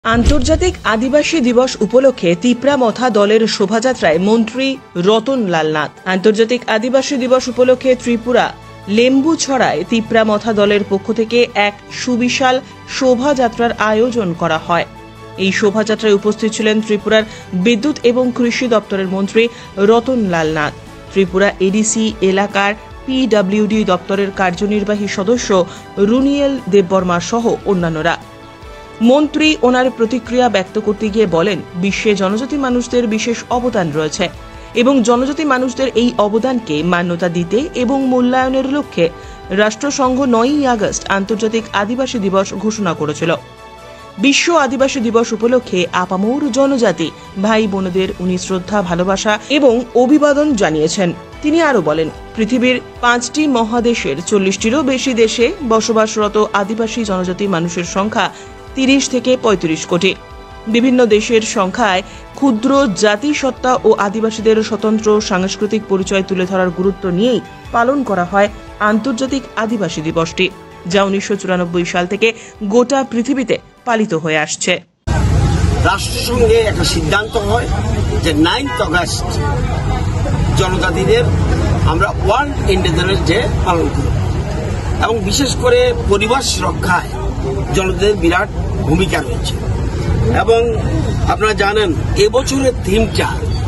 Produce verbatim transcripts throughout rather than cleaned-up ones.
আন্তর্জাতিক আদিবাসী দিবস উপলক্ষে তিপ্রামথা দলের শোভাযাত্রায় মন্ত্রী রতন লাল নাথ। আন্তর্জাতিক আদিবাসী দিবস উপলক্ষে ত্রিপুরা লেম্বুছড়ায় তিপ্রামথা দলের পক্ষ থেকে এক সুবিশাল শোভাযাত্রার আয়োজন করা হয়। এই শোভাযাত্রায় উপস্থিত ছিলেন ত্রিপুরার বিদ্যুৎ এবং কৃষি দপ্তরের মন্ত্রী রতন লাল নাথ, ত্রিপুরা এডিসি এলাকার পিডব্লিউডি দপ্তরের কার্যনির্বাহী সদস্য রুনিয়েল দেববর্মা সহ অন্যান্যরা। মন্ত্রী ওনার প্রতিক্রিয়া ব্যক্ত করতে গিয়ে বলেন, বিশ্বে জনজাতি মানুষদের বিশেষ অবদান রয়েছে এবং জনজাতি মানুষদের এই অবদানকে মান্যতা দিতে এবং মূল্যায়নের লক্ষ্যে রাষ্ট্রসংঘ নয়ই আগস্ট আন্তর্জাতিক আদিবাসী দিবস ঘোষণা করেছিল। বিশ্ব আদিবাসী দিবস উপলক্ষে আপামর জনজাতি ভাই বোনদের উনি শ্রদ্ধা, ভালোবাসা এবং অভিবাদন জানিয়েছেন। তিনি আরও বলেন, পৃথিবীর পাঁচটি মহাদেশের চল্লিশটিরও বেশি দেশে বসবাসরত আদিবাসী জনজাতি মানুষের সংখ্যা তিরিশ থেকে পঁয়ত্রিশ কোটি। বিভিন্ন দেশের সংখ্যায় ক্ষুদ্র জাতিসত্তা ও আদিবাসীদের স্বতন্ত্র সাংস্কৃতিক পরিচয় তুলে ধরার গুরুত্ব নিয়েই পালন করা হয় আন্তর্জাতিক আদিবাসী দিবসটি, যা উনিশশো চুরানব্বই সাল থেকে গোটা পৃথিবীতে পালিত হয়ে আসছে। রাষ্ট্রসংঘে একটা সিদ্ধান্ত হয় যে নাইন্থ আগস্ট জনজাতিদের আমরা ওয়ার্ল্ড ইন্ডিজিনাস ডে পালন করব এবং বিশেষ করে পরিবেশ রক্ষায় জনজাতিদের বিরাট ভূমিকা রয়েছে। এবং আপনারা জানেন এবছরের থিমটা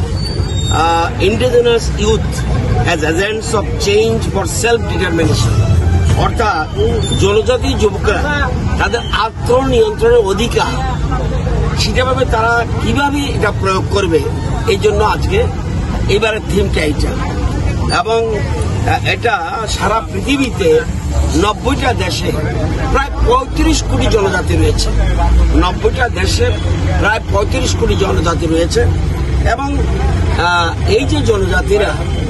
indigenous youth as agents of change for self determination, অর্থাৎ জনজাতি যুবকরা তাদের আত্মনিয়ন্ত্রণের অধিকার সেটাভাবে তারা কিভাবে এটা প্রয়োগ করবে, এই জন্য আজকে এবারের থিমটা এইটা। এবং এটা সারা পৃথিবীতে নব্বইটা দেশে প্রায় পঁয়ত্রিশ কোটি জনজাতি রয়েছে নব্বইটা দেশে প্রায় পঁয়ত্রিশ কোটি জনজাতি রয়েছে এবং এই যে জনজাতিরা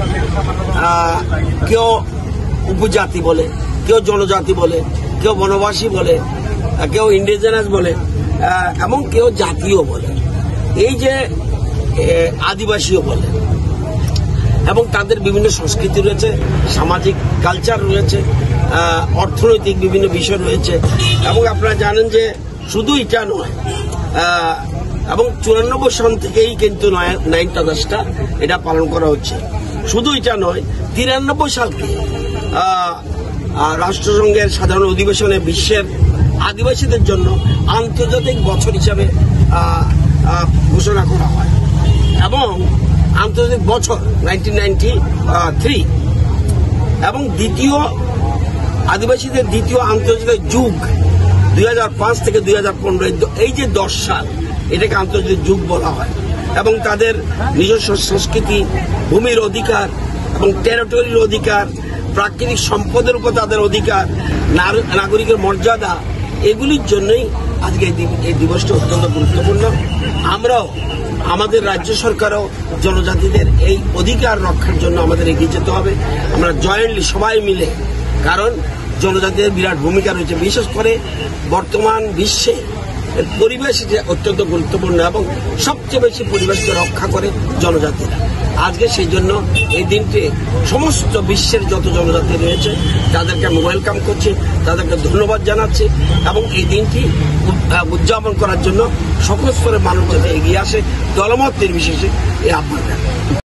কেউ উপজাতি বলে, কেউ জনজাতি বলে, কেউ বনবাসী বলে, কেউ ইন্ডিজিনাস বলে এবং কেউ জাতীয় বলে, এই যে আদিবাসীও বলে। এবং তাদের বিভিন্ন সংস্কৃতি রয়েছে, সামাজিক কালচার রয়েছে, অর্থনৈতিক বিভিন্ন বিষয় রয়েছে। এবং আপনারা জানেন যে শুধু এটা নয়, এবং চুরানব্বই সাল থেকেই কিন্তু নাইন্থ আগস্টটা এটা পালন করা হচ্ছে। শুধু এটা নয়, তিরানব্বই সালকে রাষ্ট্রসংঘের সাধারণ অধিবেশনে বিশ্বের আদিবাসীদের জন্য আন্তর্জাতিক বছর হিসাবে ঘোষণা করা হয় এবং আন্তর্জাতিক বছর নাইনটিন নাইনটি থ্রি এবং দ্বিতীয় আদিবাসীদের দ্বিতীয় আন্তর্জাতিক যুগ দুই হাজার পাঁচ থেকে দুই হাজার পনেরো, এই যে দশ সাল, এটাকে আন্তর্জাতিক যুগ বলা হয়। এবং তাদের নিজস্ব সংস্কৃতি, ভূমির অধিকার এবং টেরিটরির অধিকার, প্রাকৃতিক সম্পদের উপর তাদের অধিকার, নাগরিকের মর্যাদা, এগুলির জন্যই আজকে এই দিবসটি অত্যন্ত গুরুত্বপূর্ণ। আমরাও আমাদের রাজ্য সরকারও জনজাতিদের এই অধিকার রক্ষার জন্য আমাদের এগিয়ে যেতে হবে, আমরা জয়েন্টলি সবাই মিলে। কারণ জনজাতিদের বিরাট ভূমিকা রয়েছে, বিশেষ করে বর্তমান বিশ্বে পরিবেশ অত্যন্ত গুরুত্বপূর্ণ এবং সবচেয়ে বেশি পরিবেশকে রক্ষা করে জনজাতিরা। আজকে সেই জন্য এই দিনটি সমস্ত বিশ্বের যত জনজাতি রয়েছে তাদেরকে আমি ওয়েলকাম করছি, তাদেরকে ধন্যবাদ জানাচ্ছি এবং এই দিনটি উদযাপন করার জন্য সকল স্তরের মানুষ যাতে এগিয়ে আসে, দলমত নির্বিশেষে এই আহ্বান।